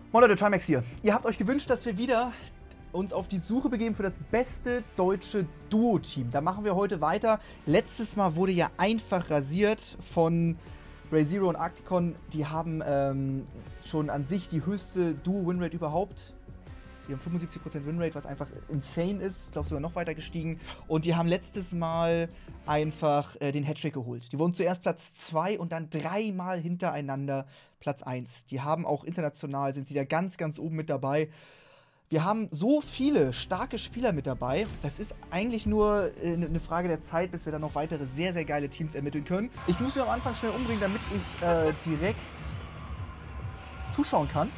Moin Leute, Trimax hier. Ihr habt euch gewünscht, dass wir wieder uns auf die Suche begeben für das beste deutsche Duo-Team. Da machen wir heute weiter. Letztes Mal wurde ja einfach rasiert von RayZero und Arcticon. Die haben schon an sich die höchste Duo-Winrate überhaupt. Die haben 75% Winrate, was einfach insane ist. Ich glaube sogar noch weiter gestiegen. Und die haben letztes Mal einfach den Hattrick geholt. Die wurden zuerst Platz 2 und dann dreimal hintereinander Platz 1. Die haben auch international, sind sie da ganz, ganz oben mit dabei. Wir haben so viele starke Spieler mit dabei. Das ist eigentlich nur eine Frage der Zeit, bis wir dann noch weitere sehr, sehr geile Teams ermitteln können. Ich muss mir am Anfang schnell umbringen, damit ich direkt zuschauen kann.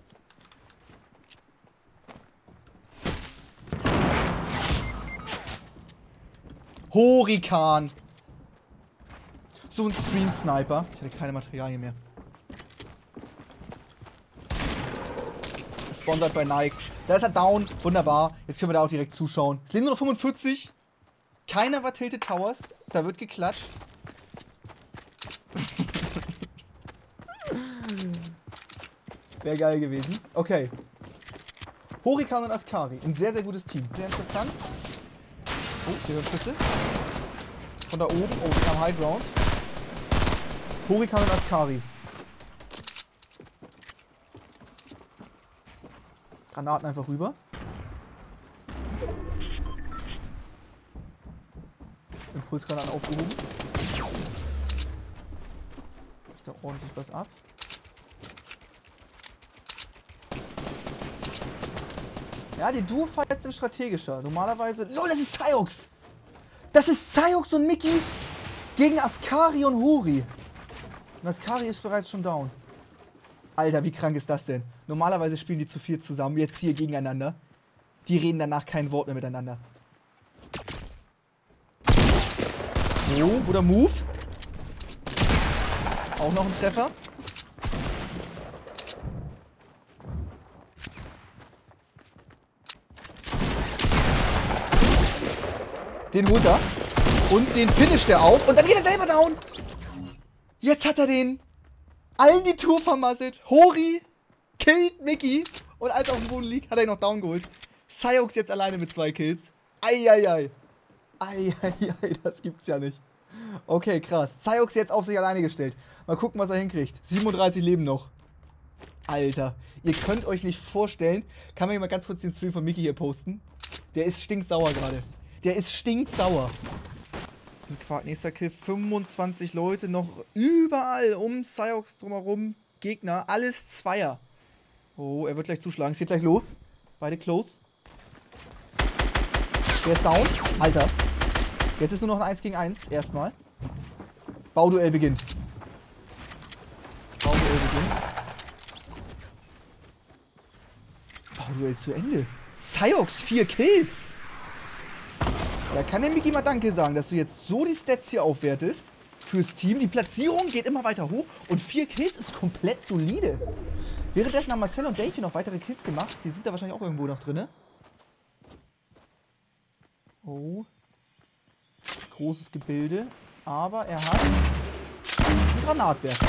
Horikan. So ein Stream-Sniper. Ich hatte keine Materialien mehr. Sponsored bei Nike. Da ist er down. Wunderbar. Jetzt können wir da auch direkt zuschauen. Es leben nur noch 45. Keiner war Tilted Towers. Da wird geklatscht. Wäre geil gewesen. Okay. Horikan und Askari. Ein sehr, sehr gutes Team. Sehr interessant. Oh, hier sind Schüsse. Von da oben. Oh, wir haben High Ground. Horikan und Askari. Granaten einfach rüber. Impulsgranaten aufgehoben. Ist da ordentlich was ab. Ja, die Duo-Fights sind strategischer. Normalerweise... LOL, das ist Saiox! Das ist Saiox und Mickey gegen Askari und Hori. Und Askari ist bereits schon down. Alter, wie krank ist das denn? Normalerweise spielen die zu viel zusammen, jetzt hier gegeneinander. Die reden danach kein Wort mehr miteinander. So, guter Move. Auch noch ein Treffer. Den holt er. Und den finisht er auch. Und dann geht er selber down. Jetzt hat er den allen die Tour vermasselt. Hori killt Mickey. Und als er auf dem Boden liegt, hat er ihn noch down geholt. Saiox jetzt alleine mit 2 Kills. Eieiei. Eieiei, das gibt's ja nicht. Okay, krass. Saiox jetzt auf sich alleine gestellt. Mal gucken, was er hinkriegt. 37 Leben noch. Alter. Ihr könnt euch nicht vorstellen. Kann man hier mal ganz kurz den Stream von Mickey hier posten? Der ist stinksauer gerade. Der ist stinksauer. Nächster Kill. 25 Leute noch überall um Saiox drumherum. Gegner. Alles Zweier. Oh, er wird gleich zuschlagen. Es geht gleich los. Beide close. Der ist down. Alter. Jetzt ist nur noch ein 1 gegen 1. Erstmal. Bauduell beginnt. Bauduell beginnt. Bauduell zu Ende. Saiox 4 Kills. Da kann der Mickey mal Danke sagen, dass du jetzt so die Stats hier aufwertest fürs Team. Die Platzierung geht immer weiter hoch und 4 Kills ist komplett solide. Währenddessen haben Marcel und Dave hier noch weitere Kills gemacht. Die sind da wahrscheinlich auch irgendwo noch drin. Oh. Großes Gebilde. Aber er hat einen Granatwerfer.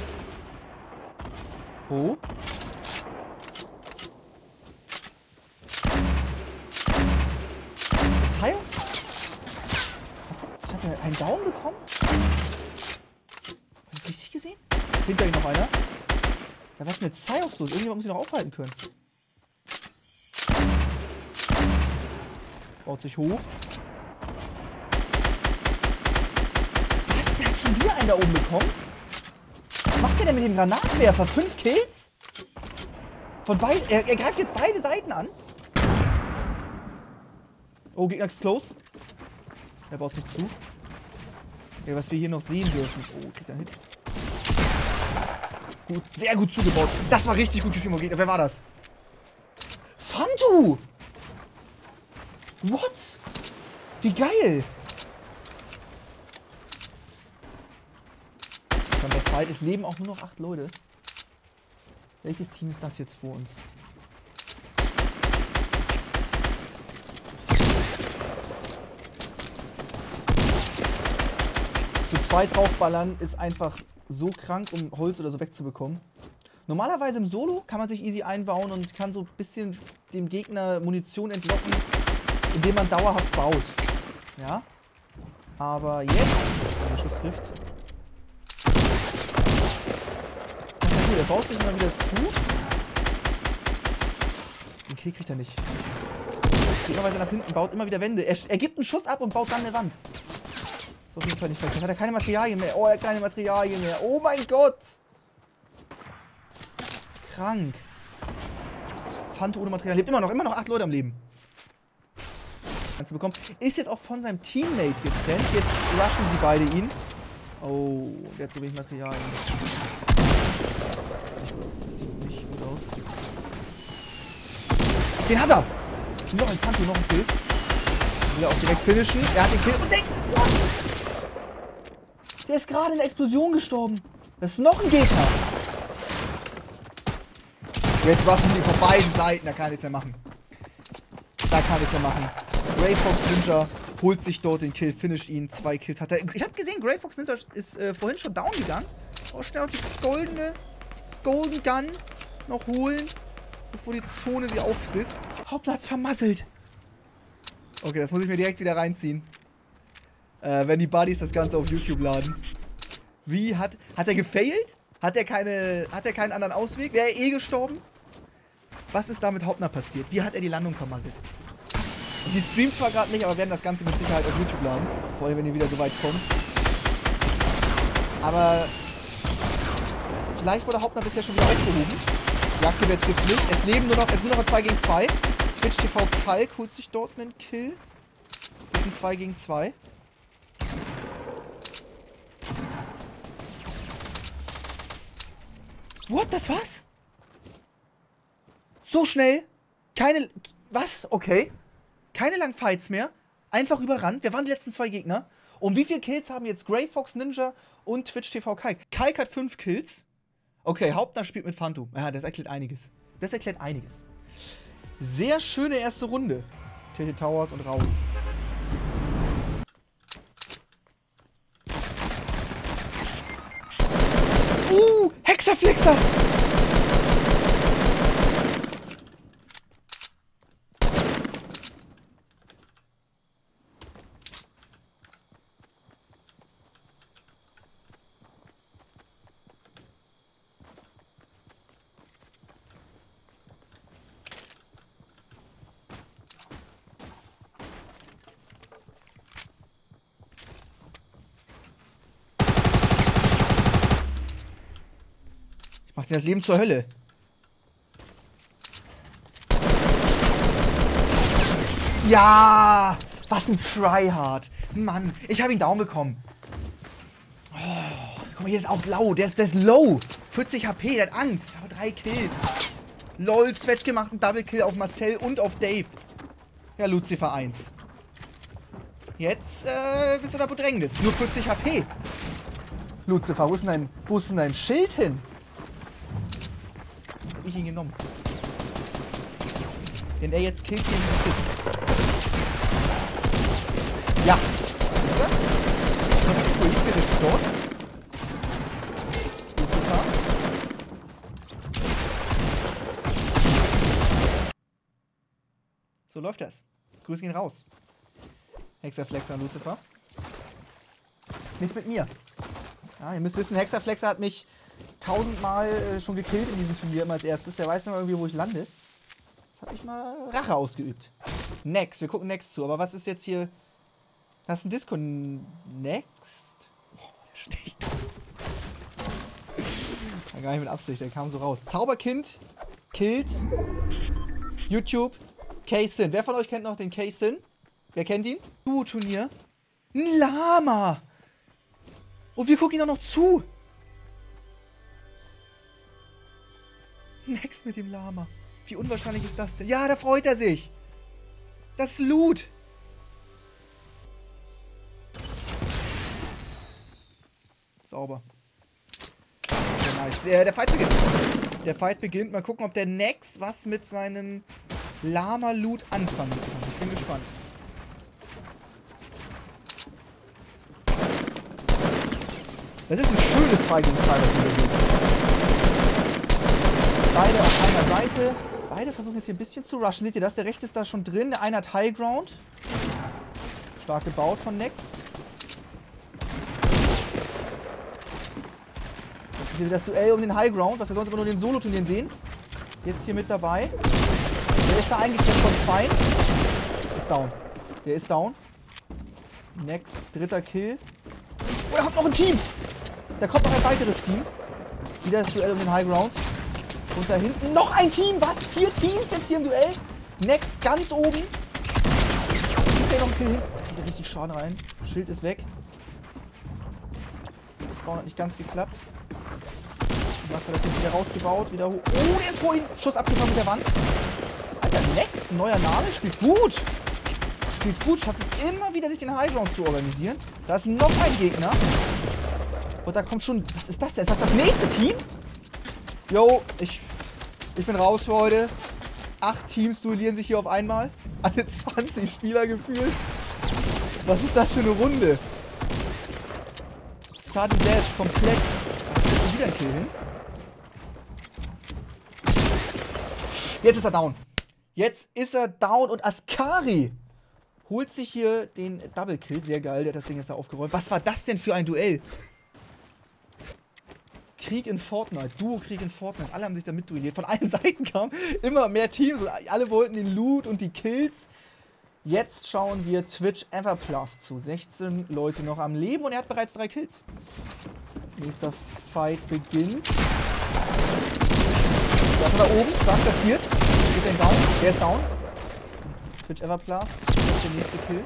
Oh. Saiox? Hat er einen Down bekommen? Hast du das richtig gesehen? Hinter ihm noch einer. Ja, was ist mit Saiox los? Irgendjemand muss ihn noch aufhalten können. Baut sich hoch. Was? Der hat schon wieder einen da oben bekommen? Was macht der denn mit dem Granatwerfer? 5 Kills? Von beiden. Er greift jetzt beide Seiten an. Oh, Gegner ist close. Er baut sich zu. Ja, was wir hier noch sehen dürfen. Oh, kriegt er einen Hit. Gut, sehr gut zugebaut. Das war richtig gut gespielt vom Gegner. Wer war das? Fantu! What? Wie geil! Dann der Fight. Es leben auch nur noch 8 Leute. Welches Team ist das jetzt vor uns? Zu zweit draufballern ist einfach so krank, um Holz oder so wegzubekommen. Normalerweise im Solo kann man sich easy einbauen und kann so ein bisschen dem Gegner Munition entlocken, indem man dauerhaft baut. Ja? Aber jetzt, wenn der Schuss trifft. Das ist ja gut, er baut sich immer wieder zu. Den Kill kriegt er nicht. Geht immer weiter nach hinten, baut immer wieder Wände. Er gibt einen Schuss ab und baut dann eine Wand. Ist auf jeden Fall nicht verkehrt. Hat er keine Materialien mehr. Oh, er hat keine Materialien mehr. Oh mein Gott! Krank. Fante ohne Material. Lebt immer noch 8 Leute am Leben. Zu bekommen. Ist jetzt auch von seinem Teammate getrennt. Jetzt rushen sie beide ihn. Oh, der hat so wenig Material. Das sieht nicht gut aus. Den hat er! Noch ein Phantom, noch ein Kill. Will er auch direkt finishen. Er hat den Kill. Und der ist gerade in der Explosion gestorben. Das ist noch ein Gegner. Jetzt rushen sie von beiden Seiten. Da kann er nichts mehr machen. Grey Fox Ninja holt sich dort den Kill, finisht ihn. 2 Kills hat er. Ich habe gesehen, Grey Fox Ninja ist vorhin schon down gegangen. Oh, schnell die Golden Gun noch holen, bevor die Zone sie auffrisst. Hauptler hat's vermasselt. Okay, das muss ich mir direkt wieder reinziehen. Wenn die Buddies das Ganze auf YouTube laden. Wie hat er gefailt? Hat er keinen anderen Ausweg? Wäre er eh gestorben? Was ist da mit Hauptner passiert? Wie hat er die Landung vermasselt? Sie streamt zwar gerade nicht, aber werden das Ganze mit Sicherheit auf YouTube laden. Vor allem, wenn ihr wieder so weit kommt. Aber vielleicht wurde Hauptner bisher schon wieder aufgehoben. Jagdgewehr trifft nicht. Es sind nur noch 2 gegen 2. Twitch TV Kalk holt sich dort einen Kill. Es ist ein 2 gegen 2. What? Das war's? So schnell? Was? Okay. Keine langen Fights mehr. Einfach überrannt. Wir waren die letzten 2 Gegner. Und wie viele Kills haben jetzt Grey Fox Ninja und Twitch TV Kalk? Kalk hat 5 Kills. Okay, Hauptner spielt mit Phantom. Ja, das erklärt einiges. Sehr schöne erste Runde. Tilted Towers und raus. Hexaflexer! Macht dir das Leben zur Hölle. Ja! Was ein Tryhard. Mann, ich habe ihn down bekommen. Oh, guck mal, hier ist auch low. Der ist low. 40 HP, der hat Angst. Aber 3 Kills. Lol, Zwetsch gemacht, ein Double Kill auf Marcel und auf Dave. Ja, Lucifer 1. Jetzt bist du da Bedrängnis. Nur 40 HP. Lucifer, wo ist denn dein Schild hin? Was hab ich ihn genommen? Wenn er jetzt killt, den Assist. Ja. Ist er? So, ich finish dort. Lucifer. So läuft das. Grüß ihn raus. Hexaflexer und Lucifer. Nicht mit mir. Ja, ihr müsst wissen, Hexaflexer hat mich 1000-mal schon gekillt in diesem Turnier immer als erstes. Der weiß immer irgendwie, wo ich lande. Jetzt habe ich mal Rache ausgeübt. Next. Wir gucken Next zu. Aber was ist jetzt hier? Das ist ein Disco. Next? Boah, der steht. Ja, gar nicht mit Absicht. Der kam so raus. Zauberkind. Killt. YouTube. K-Sin. Wer von euch kennt noch den K-Sin? Wer kennt ihn? Duo-Turnier. Ein Lama. Und wir gucken ihn auch noch zu. Next mit dem Lama. Wie unwahrscheinlich ist das denn? Ja, da freut er sich. Das ist Loot. Sauber. Sehr nice. Der Fight beginnt. Der Fight beginnt. Mal gucken, ob der Next was mit seinem Lama-Loot anfangen kann. Ich bin gespannt. Das ist ein schönes 2 gegen 2, was wir hier sehen. beide auf einer Seite. Beide versuchen jetzt hier ein bisschen zu rushen. Seht ihr das? Der rechte ist da schon drin. Der eine hat High Ground. Stark gebaut von Nex. Das ist hier das Duell um den High Ground, was wir sonst immer nur in den Solo-Turnieren sehen. Jetzt hier mit dabei. Der ist da eingeklemmt von Feind. Ist down. Der ist down. Nex, dritter Kill. Oh, er hat noch ein Team. Da kommt noch ein weiteres Team. Wieder das Duell um den High Ground. Und da hinten noch ein Team. Was? 4 Teams jetzt hier im Duell. Nex ganz oben. Ist der noch ein Kill hin? Geht richtig Schaden rein. Schild ist weg. Das Spawn hat nicht ganz geklappt. Macht er das jetzt wieder rausgebaut. Wieder hoch. Oh, der ist vorhin. Schuss abgefangen mit der Wand. Alter, Nex, neuer Name. Spielt gut. Spielt gut. Schafft es immer wieder, sich den High Ground zu organisieren. Da ist noch ein Gegner. Und da kommt schon... Was ist das denn? Ist das das nächste Team? Jo, ich bin raus für heute. 8 Teams duellieren sich hier auf einmal. Alle 20 Spieler gefühlt. Was ist das für eine Runde? Sudden Death komplett. Ach, da ist schon wieder ein Kill hin. Jetzt ist er down. Jetzt ist er down und Askari holt sich hier den Double Kill. Sehr geil, der hat das Ding jetzt da aufgeräumt. Was war das denn für ein Duell? Krieg in Fortnite, Duo-Krieg in Fortnite. Alle haben sich da mitduelliert. Von allen Seiten kamen immer mehr Teams und alle wollten den Loot und die Kills. Jetzt schauen wir Twitch Everplus zu. 16 Leute noch am Leben und er hat bereits 3 Kills. Nächster Fight beginnt. Der ist da oben, stark platziert. Geht der down? Der ist down. Twitch Everplus. Das ist der nächste Kill.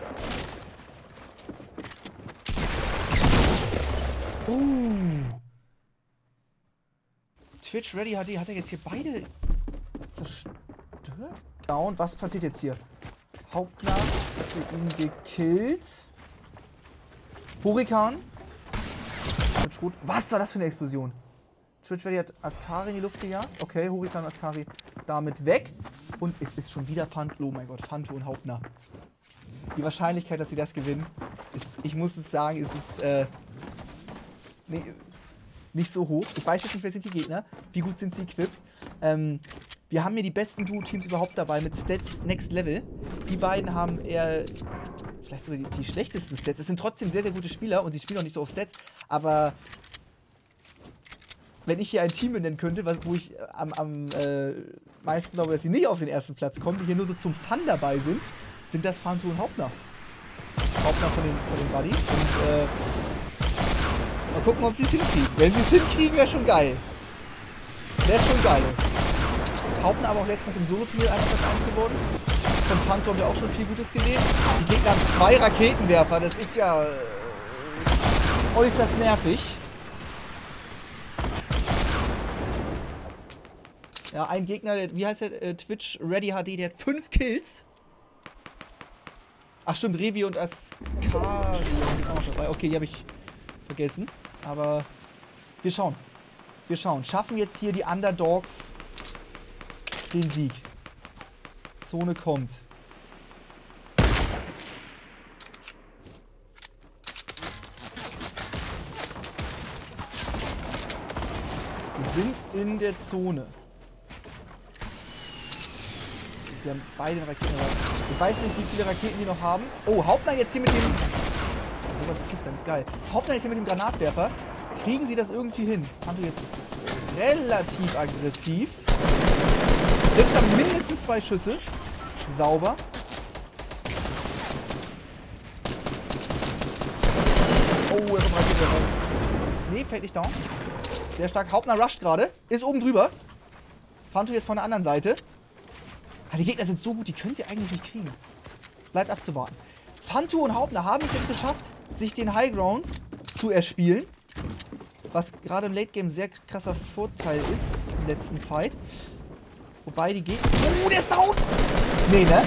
Twitch Ready HD, hat er jetzt hier beide zerstört? Down, was passiert jetzt hier? Hauptnah hat ihn gekillt. Hurrikan. Was war das für eine Explosion? Twitch Ready hat Askari in die Luft gejagt. Okay, Hurrikan und Askari damit weg. Und es ist schon wieder Fantu. Oh mein Gott, Fantu und Hauptnah. Die Wahrscheinlichkeit, dass sie das gewinnen, ist, ich muss es sagen, ist es, nee, nicht so hoch. Ich weiß jetzt nicht, wer sind die Gegner. Wie gut sind sie equipped. Wir haben hier die besten Duo-Teams überhaupt dabei mit Stats Next Level. Die beiden haben eher vielleicht sogar die schlechtesten Stats. Es sind trotzdem sehr, sehr gute Spieler und sie spielen auch nicht so auf Stats. Aber wenn ich hier ein Team benennen könnte, wo ich am meisten glaube, dass sie nicht auf den ersten Platz kommen, die hier nur so zum Fun dabei sind das Fantu und Hauptnah. Hauptnah von den Buddies. Und mal gucken, ob sie es hinkriegen. Wenn sie es hinkriegen, wäre schon geil. Wäre schon geil. Hauptnah aber auch letztens im Solo-Turnier einfach Platz 1 geworden. Von Fantu haben wir auch schon viel Gutes gesehen. Die Gegner haben 2 Raketenwerfer. Das ist ja äußerst nervig. Ja, ein Gegner, wie heißt der? Twitch Ready HD, der hat 5 Kills. Ach stimmt, Revi und Askari sind auch noch dabei. Okay, die habe ich vergessen. Aber wir schauen. Wir schauen. Schaffen jetzt hier die Underdogs den Sieg. Zone kommt. Wir sind in der Zone. Die haben beide Raketen. Ich weiß nicht, wie viele Raketen die noch haben. Oh, Hauptnah jetzt hier mit dem... Sowas trifft, das ist geil. Hauptnah jetzt hier mit dem Granatwerfer. Kriegen sie das irgendwie hin? Haben wir jetzt relativ aggressiv. Trifft dann mindestens 2 Schüsse. Sauber. Oh, er kommt Rakete raus. Nee, fällt nicht down. Sehr stark. Hauptnah rusht gerade. Ist oben drüber. Fantu jetzt von der anderen Seite. Die Gegner sind so gut, die können sie eigentlich nicht kriegen. Bleibt abzuwarten. Fantu und Hauptnah haben es jetzt geschafft, sich den High Ground zu erspielen. Was gerade im Late Game sehr krasser Vorteil ist im letzten Fight. Wobei die Gegner... Oh, der ist down! Nee, ne?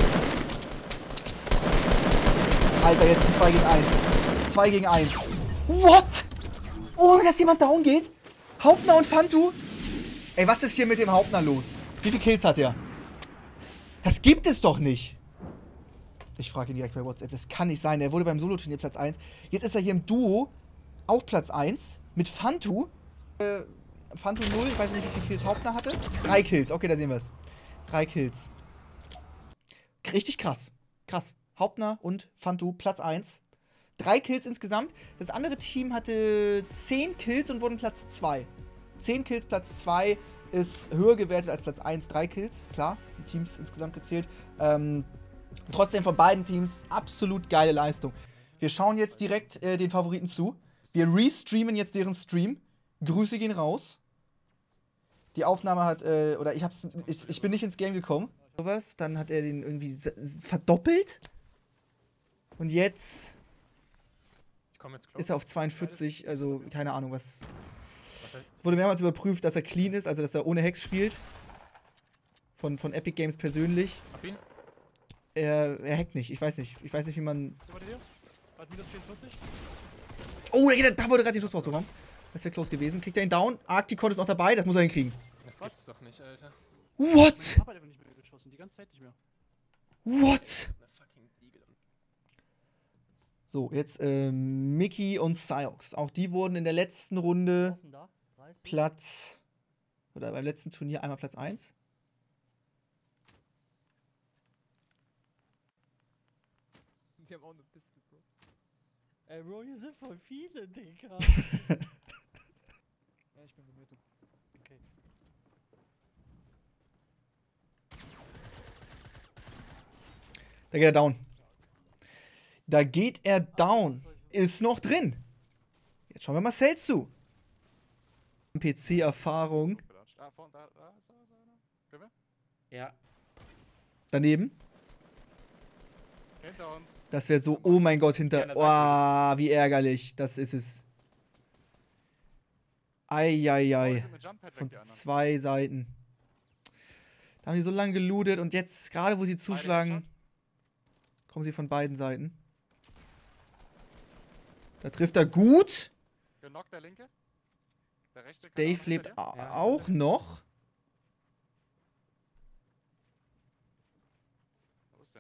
Alter, jetzt ein 2 gegen 1. 2 gegen 1. What? Oh, dass jemand down geht? Hauptnah und Fantu? Ey, was ist hier mit dem Hauptnah los? Wie viele Kills hat er? Das gibt es doch nicht. Ich frage ihn direkt bei WhatsApp. Das kann nicht sein. Er wurde beim Solo-Turnier Platz 1. Jetzt ist er hier im Duo auch Platz 1 mit Fantu. Fanto 0, ich weiß nicht, wie viele Kills Hauptner hatte. 3 Kills, okay, da sehen wir es. 3 Kills. Richtig krass. Krass. Hauptner und Fanto Platz 1. 3 Kills insgesamt. Das andere Team hatte 10 Kills und wurden Platz 2. 10 Kills, Platz 2 ist höher gewertet als Platz 1, 3 Kills. Klar, die Teams insgesamt gezählt. Trotzdem von beiden Teams absolut geile Leistung. Wir schauen jetzt direkt den Favoriten zu. Wir restreamen jetzt deren Stream. Grüße gehen raus. Die Aufnahme hat, oder ich bin nicht ins Game gekommen. Sowas, dann hat er den irgendwie verdoppelt. Und jetzt ist er auf 42, also keine Ahnung, was. Es wurde mehrmals überprüft, dass er clean ist, also dass er ohne Hex spielt. Von Epic Games persönlich. Er hackt nicht, ich weiß nicht. Ich weiß nicht, wie man. Oh, da wurde gerade den Schuss rausbekommen. Das wäre close gewesen. Kriegt er ihn down? Arcticon ist noch dabei, das muss er hinkriegen. Das gibt's doch nicht, Alter. What? Ich hab halt einfach nicht mehr geschossen, die ganze Zeit nicht mehr. What? So, jetzt Mickey und Cyox. Auch die wurden in der beim letzten Turnier einmal Platz 1. Die haben auch eine Pistole, Bro. Ey, Bro, hier sind voll viele, Digga. Ja, ich bin in der Mitte. Okay. Da geht er down. Da geht er down. Ist noch drin. Jetzt schauen wir Marcel zu. PC-Erfahrung. Ja. Daneben. Hinter uns. Das wäre so, oh mein Gott, hinter. Oh, wie ärgerlich. Das ist es. Eieiei. Von 2 Seiten. Da haben die so lange gelootet und jetzt, gerade wo sie zuschlagen, kommen sie von beiden Seiten. Da trifft er gut. Genockt, der linke. Der rechte. Dave lebt auch noch. Wo ist der?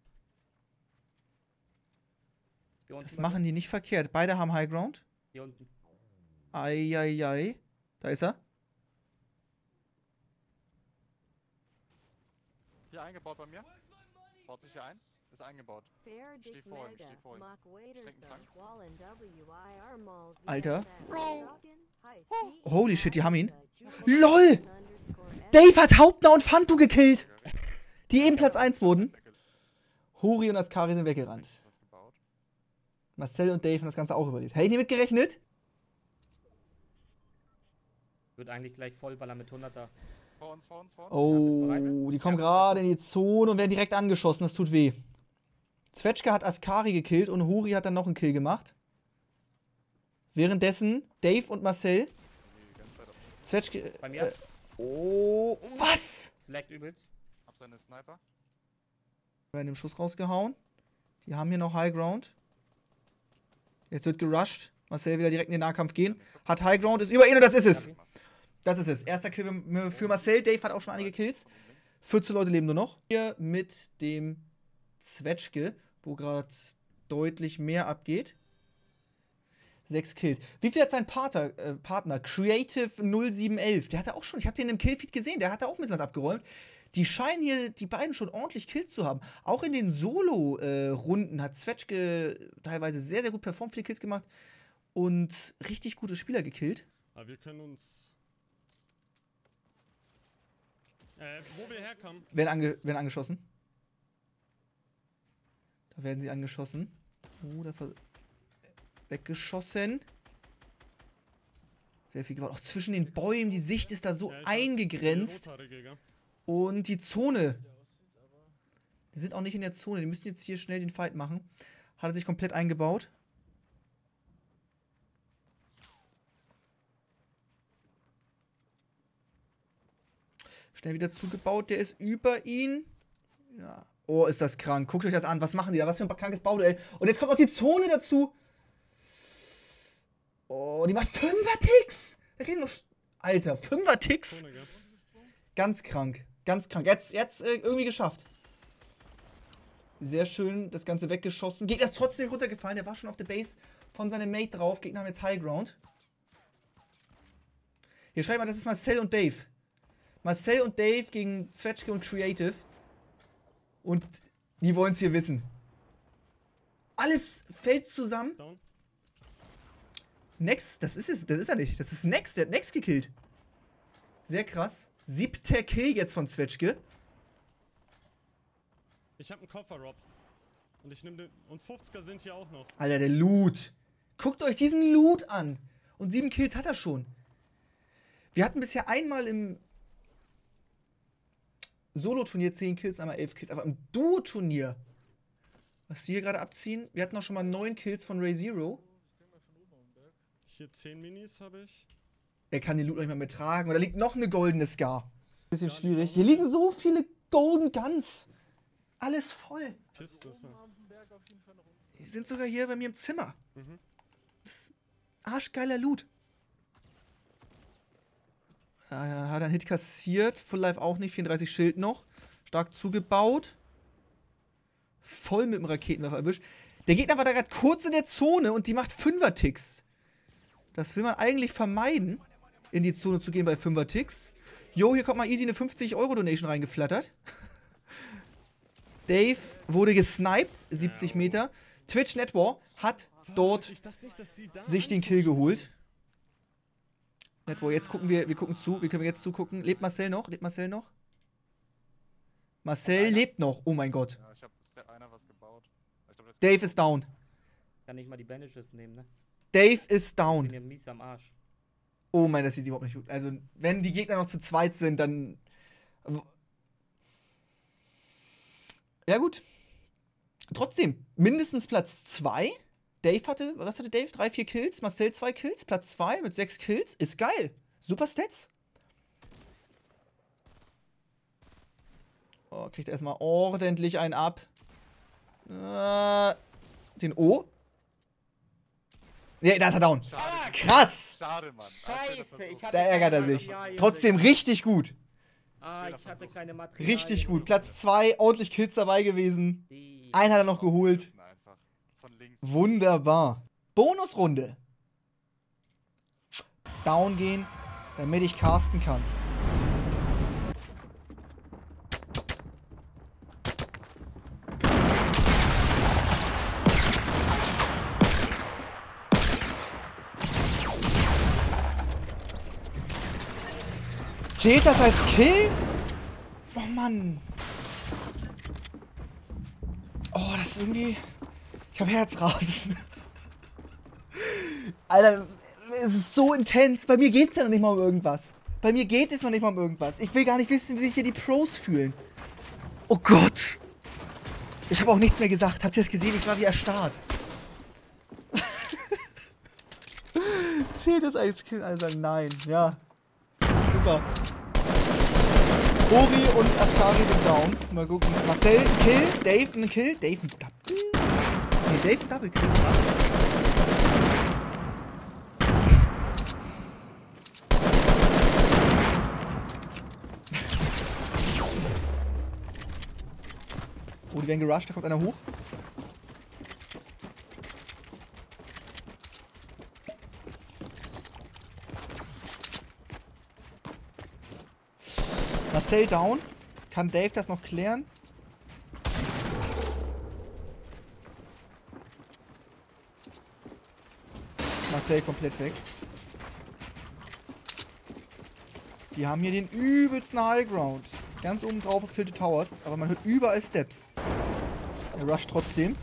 Das machen die nicht verkehrt. Beide haben High Ground. Hier unten. Eieiei. Da ist er. Hier eingebaut bei mir. Baut sich hier ein. Ist eingebaut. Steh vor ihm, steh vor ihm. Trink einen Trank. Alter. Holy shit, die haben ihn. LOL! Dave hat Hauptner und Fanto gekillt. Die eben Platz 1 wurden. Hori und Askari sind weggerannt. Was gebaut. Marcel und Dave haben das Ganze auch überlebt. Hätte ich nicht mitgerechnet? Wird eigentlich gleich Vollballer mit 100er. Vor uns, vor uns, vor uns. Oh, die kommen gerade in die Zone und werden direkt angeschossen. Das tut weh. Zwetschge hat Askari gekillt und Hori hat dann noch einen Kill gemacht. Währenddessen Dave und Marcel. Zwetschge. Bei mir. Oh, was? Select übelst. Hab seine Sniper. Werden dem Schuss rausgehauen. Die haben hier noch High Ground. Jetzt wird gerusht. Marcel wieder direkt in den Nahkampf gehen. Hat High Ground, ist über ihn und das ist es. Das ist es. Erster Kill für Marcel. Dave hat auch schon einige Kills. 14 Leute leben nur noch. Hier mit dem Zwetschge, wo gerade deutlich mehr abgeht. 6 Kills. Wie viel hat sein Partner? Creative 0711. Der hatte auch schon, ich habe den im Killfeed gesehen, der hatte auch ein bisschen was abgeräumt. Die scheinen hier, die beiden, schon ordentlich Kills zu haben. Auch in den Solo-Runden hat Zwetschge teilweise sehr, sehr gut performt, viele Kills gemacht und richtig gute Spieler gekillt. Aber wir können uns... wo wir herkommen. Werden angeschossen. Da werden sie angeschossen. Oh, weggeschossen. Sehr viel Gewalt. Auch zwischen den Bäumen, die Sicht ist da so eingegrenzt. Und die Zone. Die sind auch nicht in der Zone. Die müssen jetzt hier schnell den Fight machen. Hat er sich komplett eingebaut. Schnell wieder zugebaut. Der ist über ihn. Ja. Oh, ist das krank. Guckt euch das an. Was machen die da? Was für ein krankes Bauduell. Und jetzt kommt auch die Zone dazu. Oh, die macht 5er-Ticks. Da kriegen noch... Alter, 5er-Ticks. Ganz krank. Ganz krank. Jetzt irgendwie geschafft. Sehr schön das Ganze weggeschossen. Gegner ist trotzdem runtergefallen. Der war schon auf der Base von seinem Mate drauf. Gegner haben jetzt High Ground. Hier schreibt mal, das ist Marcel und Dave. Marcel und Dave gegen Zwetschge und Creative. Und die wollen es hier wissen. Alles fällt zusammen. Down. Next, das ist er nicht. Das ist Next, der hat Next gekillt. Sehr krass. 7. Kill jetzt von Zwetschge. Ich hab einen Koffer, Rob. Und ich nehme den. Und 50er sind hier auch noch. Alter, der Loot. Guckt euch diesen Loot an. Und 7 Kills hat er schon. Wir hatten bisher einmal im Solo-Turnier 10 Kills, einmal 11 Kills. Aber im Duo-Turnier, was die hier gerade abziehen, wir hatten auch schon mal 9 Kills von Ray Zero. Hier 10 Minis habe ich. Er kann den Loot noch nicht mal mehr tragen. Und da liegt noch eine goldene Scar. Bisschen schwierig. Hier liegen so viele Golden Guns. Alles voll. Kiste ist Die sind sogar hier bei mir im Zimmer. Mhm. Das ist arschgeiler Loot. Ja, hat einen Hit kassiert. Full Life auch nicht. 34 Schild noch. Stark zugebaut. Voll mit dem Raketenwerfer erwischt. Der Gegner war da gerade kurz in der Zone und die macht 5er-Ticks. Das will man eigentlich vermeiden, in die Zone zu gehen bei 5er-Ticks. Jo, hier kommt mal easy eine 50-Euro-Donation reingeflattert. Dave wurde gesniped, 70 Meter. Twitch Netwar hat dort Ich dachte nicht, dass die da sich den Kill geholt. Netwar, jetzt gucken wir gucken zu. Wir können jetzt zugucken. Lebt Marcel noch? Lebt Marcel noch? Marcel lebt noch. Oh mein Gott. Ja, ich hab einer was gebaut. Ich glaub, das Dave ist down. Kann nicht mal die Bandages nehmen, ne? Dave ist Ich down. bin ja mies am Arsch. Oh mein, das sieht überhaupt nicht gut. Also, wenn die Gegner noch zu zweit sind, dann... Ja gut. Trotzdem, mindestens Platz 2. Dave hatte, was hatte Dave? 3, 4 Kills. Marcel 2 Kills. Platz 2 mit 6 Kills. Ist geil. Super Stats. Oh, kriegt erstmal ordentlich einen ab. Den O. Ne, da ist er down. Schade. Krass. Schade, Mann. Scheiße, ich hatte Da ärgert er keine sich. Materialien. Trotzdem richtig gut. Ah, ich hatte keine Materialien. Richtig gut. Platz 2, ordentlich Kills dabei gewesen. Die- Einen hat er noch geholt. Einfach. Von links. Wunderbar. Bonusrunde. Down gehen, damit ich casten kann. Zählt das als Kill? Oh Mann. Oh, das ist irgendwie... Ich hab Herzrasen. Alter, es ist so intens. Bei mir geht's ja noch nicht mal um irgendwas. Bei mir geht es noch nicht mal um irgendwas. Ich will gar nicht wissen, wie sich hier die Pros fühlen. Oh Gott. Ich habe auch nichts mehr gesagt. Habt ihr das gesehen? Ich war wie erstarrt. Zählt das als Kill? Also nein. Ja. Super. Ori und Askari sind down. Mal gucken. Marcel, ein Kill. Dave, ein Kill. Dave, ein Double. Nee, Dave, ein Double Kill. Krass. Oh, die werden gerusht. Da kommt einer hoch. Marcel down. Kann Dave das noch klären? Marcel komplett weg. Die haben hier den übelsten Highground. Ganz oben drauf auf Tilted Towers. Aber man hört überall Steps. Er rusht trotzdem.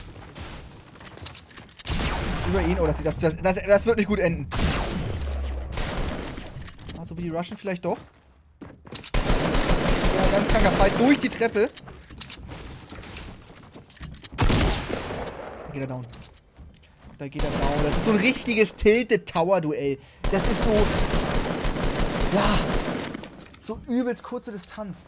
Über ihn. Oh, das wird nicht gut enden. Also wie die rushen vielleicht doch. Ja, ganz kranker Fight durch die Treppe. Da geht er down. Da geht er down. Das ist so ein richtiges Tilted Tower Duell. Das ist so... Ja. So übelst kurze Distanz.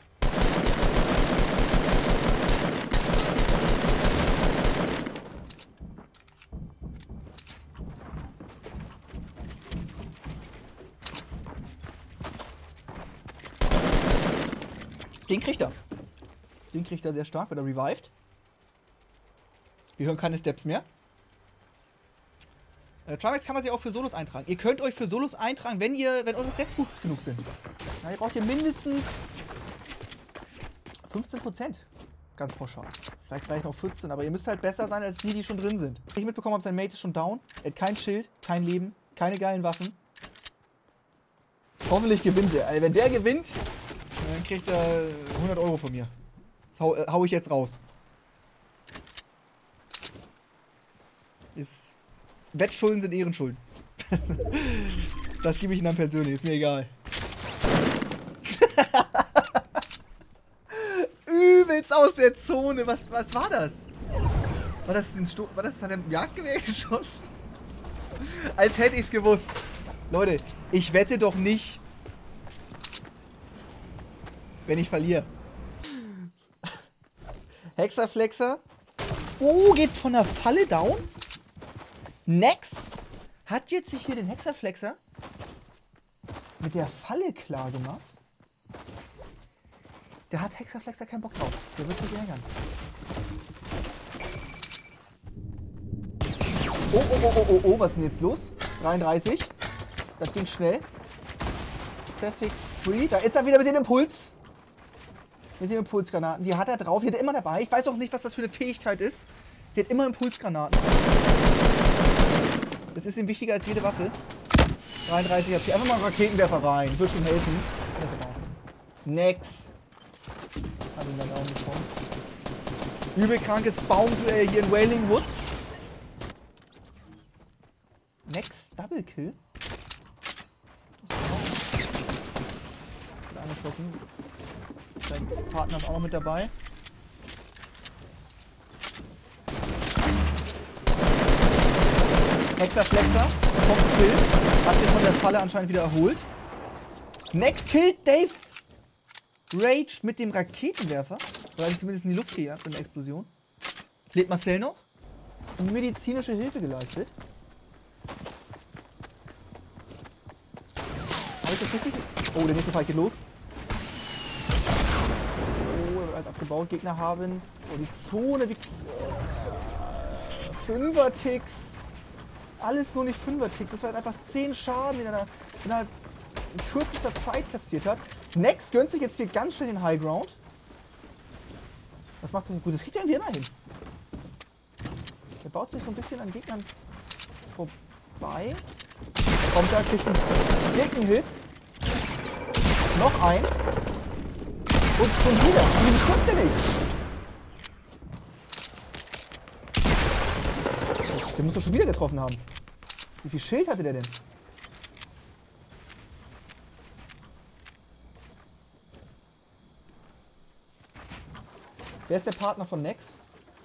Den kriegt er. Den kriegt er sehr stark, wird er revived. Wir hören keine Steps mehr. Trimax kann man sich auch für Solos eintragen. Ihr könnt euch für Solos eintragen, wenn eure Stats gut genug sind. Na, ihr braucht hier mindestens 15%. Ganz pauschal. Vielleicht reichen auch 14, aber ihr müsst halt besser sein als die schon drin sind. Ich mitbekommen habe, sein Mate ist schon down. Er hat kein Schild, kein Leben, keine geilen Waffen. Hoffentlich gewinnt er. Also wenn der gewinnt, dann kriegt er 100 Euro von mir. Das hau ich jetzt raus. Wettschulden sind Ehrenschulden. Das gebe ich ihm dann persönlich, ist mir egal. Übelst aus der Zone. Was war das? War das hat er ein Jagdgewehr geschossen? Als hätte ich es gewusst. Leute, ich wette doch nicht, wenn ich verliere. Hexaflexer. Oh, geht von der Falle down. Nex hat jetzt sich hier den Hexaflexer mit der Falle klar gemacht. Der hat Hexaflexer keinen Bock drauf. Der wird sich ärgern. Oh, was ist denn jetzt los? 33. Das ging schnell. Cephix Spree. Da ist er wieder mit dem Impuls. Mit den Impulsgranaten. Die hat er drauf. Die hat er immer dabei. Ich weiß auch nicht, was das für eine Fähigkeit ist. Die hat immer Impulsgranaten. Das ist ihm wichtiger als jede Waffe. 33 HP. Einfach mal einen Raketenwerfer rein. Wird schon helfen. Nex. Hat ihn dann auch bekommen. Übelkrankes Baumduell hier in Wailing Woods. Nex Double Kill. Wird angeschossen. Sein Partner ist auch noch mit dabei. Hexaflexer, Top-Kill, hat sich von der Falle anscheinend wieder erholt. Next killt Dave Rage mit dem Raketenwerfer. Oder ich zumindest in die Luft gejagt in der Explosion. Lebt Marcel noch? Und medizinische Hilfe geleistet. Habe ich das richtig? Oh, der nächste Fight geht los. Oh, alles abgebaut. Gegner haben. Oh, die Zone. Wie 5er-Ticks. Alles nur nicht 5er-Ticks. Das war jetzt einfach 10 Schaden, den er da innerhalb kürzester Zeit kassiert hat. Next gönnt sich jetzt hier ganz schnell den High Ground. Das macht ihn gut. Das kriegt er irgendwie immer hin. Er baut sich so ein bisschen an Gegnern vorbei. Kommt da, kriegt einen dicken Hit. Noch ein. Und schon wieder. Wie stimmt der nicht? Der muss doch schon wieder getroffen haben. Wie viel Schild hatte der denn? Wer ist der Partner von Nex?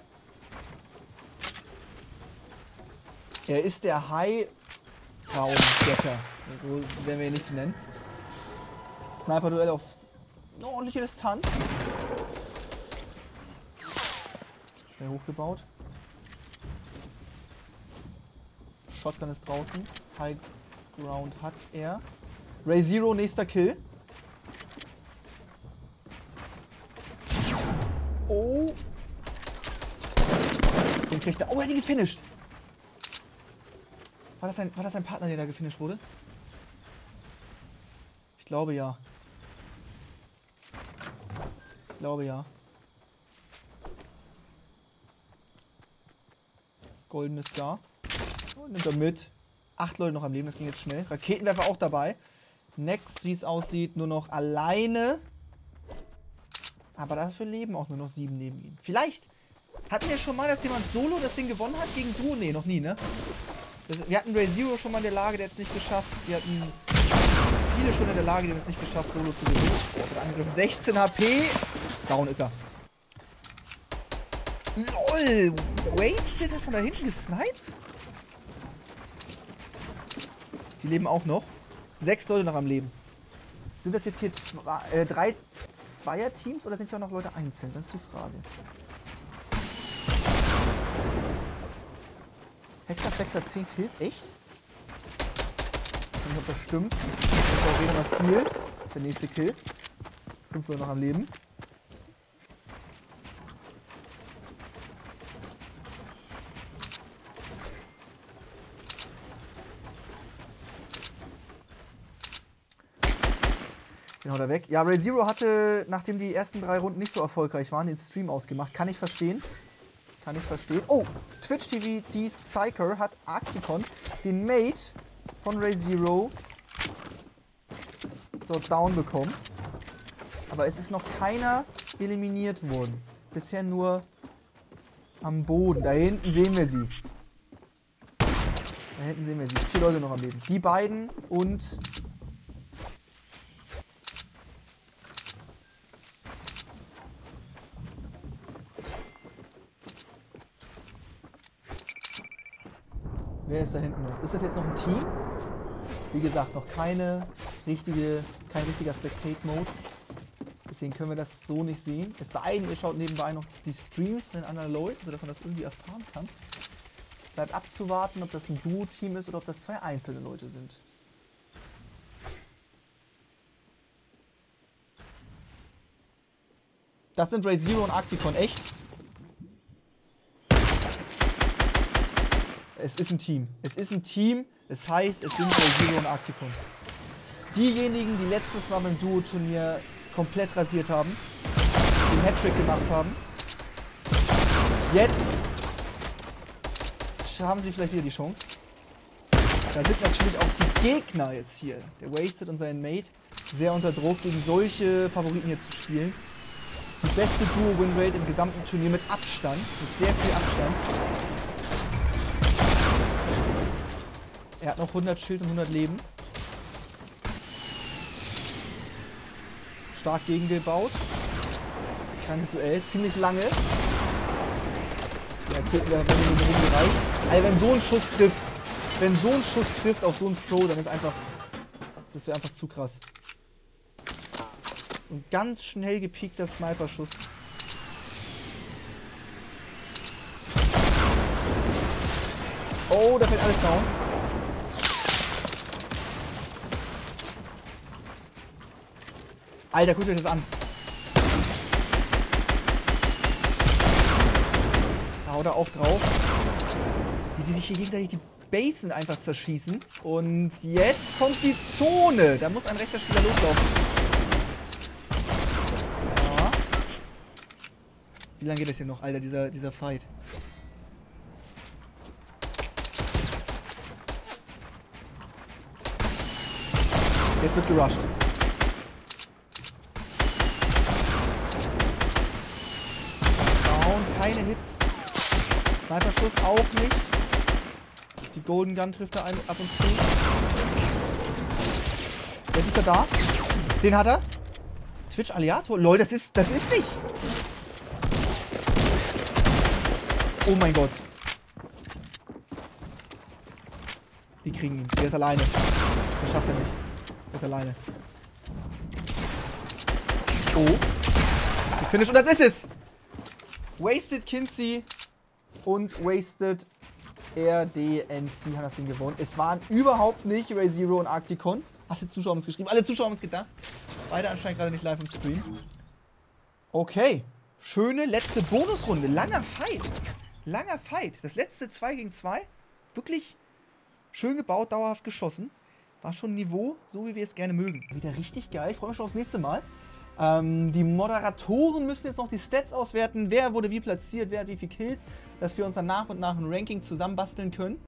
Er ist der High-Raum-Getter. So werden wir ihn nicht nennen. Sniper-Duell auf eine ordentliche Distanz. Schnell hochgebaut. Shotgun ist draußen. High Ground hat er. Ray Zero, nächster Kill. Oh. Den kriegt er. Oh, er hat ihn gefinisht. War das ein Partner, der da gefinisht wurde? Ich glaube ja. Ich glaube ja. Goldenes Star. Und nimmt er mit. 8 Leute noch am Leben, das ging jetzt schnell. Raketenwerfer auch dabei. Nex, wie es aussieht, nur noch alleine. Aber dafür leben auch nur noch 7 neben ihm. Vielleicht hatten wir schon mal, dass jemand solo das Ding gewonnen hat gegen Duo? Nee, noch nie, ne? Wir hatten Ray Zero schon mal in der Lage, der hat es nicht geschafft. Wir hatten viele schon in der Lage, die haben es nicht geschafft, solo zu gewinnen. Der Angriff 16 HP. Down ist er. LOL! Wasted hat von da hinten gesniped? Die leben auch noch. 6 Leute noch am Leben. Sind das jetzt hier 3 Zweier-Teams oder sind hier auch noch Leute einzeln? Das ist die Frage. Hexaflexer 10 Kills, echt? Ich weiß nicht, ob das stimmt. Das ist noch viel. Der nächste Kill. 5 Leute noch am Leben. Den haut er weg. Ja, RayZero hatte, nachdem die ersten 3 Runden nicht so erfolgreich waren, den Stream ausgemacht. Kann ich verstehen. Kann ich verstehen. Oh, Twitch TV, die Psyker hat Arcticon, den Mate von RayZero, dort down bekommen. Aber es ist noch keiner eliminiert worden. Bisher nur am Boden. Da hinten sehen wir sie. Da hinten sehen wir sie. 4 Leute noch am Leben. Die beiden und... Wer ist da hinten noch? Ist das jetzt noch ein Team? Wie gesagt, noch kein richtiger Spectate-Mode. Deswegen können wir das so nicht sehen. Es sei denn, ihr schaut nebenbei noch die Streams von den anderen Leuten, sodass man das irgendwie erfahren kann. Bleibt abzuwarten, ob das ein Duo-Team ist oder ob das 2 einzelne Leute sind. Das sind RayZero und Arcticon, echt? Es ist ein Team. Es ist ein Team. Das heißt, es sind RayZero und Arcticon. Diejenigen, die letztes Mal beim Duo-Turnier komplett rasiert haben, den Hattrick gemacht haben, jetzt haben sie vielleicht wieder die Chance. Da sind natürlich auch die Gegner jetzt hier, der Wasted und sein Mate, sehr unter Druck, gegen solche Favoriten hier zu spielen. Die beste Duo-Winrate im gesamten Turnier mit Abstand, mit sehr viel Abstand. Er hat noch 100 Schild und 100 Leben. Stark gegengebaut. Kleines Duell, ziemlich lange. Ja, gucken wir, wenn wir so rumgereicht. Also wenn so ein Schuss trifft auf so einen Pro, dann ist einfach, das wäre einfach zu krass. Ein ganz schnell gepiekter Sniper-Schuss. Oh, da fällt alles down. Alter, guckt euch das an. Da haut er auch drauf. Wie sie sich hier gegenseitig die Basen einfach zerschießen. Und jetzt kommt die Zone. Da muss ein rechter Spieler loslaufen. Ja. Wie lange geht das hier noch, Alter, dieser Fight? Jetzt wird gerusht. Keine Hits. Sniper-Schuss auch nicht. Die Golden Gun trifft er ab und zu. Jetzt ist er da. Den hat er. Twitch Alliator. Lol, das ist nicht. Oh mein Gott. Die kriegen ihn. Der ist alleine. Das schafft er nicht. Der ist alleine. Oh. Die Finish. Und das ist es. Wasted Kinsey und Wasted RDNC haben das Ding gewonnen. Es waren überhaupt nicht RayZero und Arcticon. Alle Zuschauer haben es geschrieben. Alle Zuschauer haben es gedacht. Beide anscheinend gerade nicht live im Stream. Okay. Schöne letzte Bonusrunde. Langer Fight. Langer Fight. Das letzte 2 gegen 2. Wirklich schön gebaut, dauerhaft geschossen. War schon ein Niveau, so wie wir es gerne mögen. Wieder richtig geil. Ich freue mich schon aufs nächste Mal. Die Moderatoren müssen jetzt noch die Stats auswerten, wer wurde wie platziert, wer hat wie viele Kills, dass wir uns dann nach und nach ein Ranking zusammenbasteln können.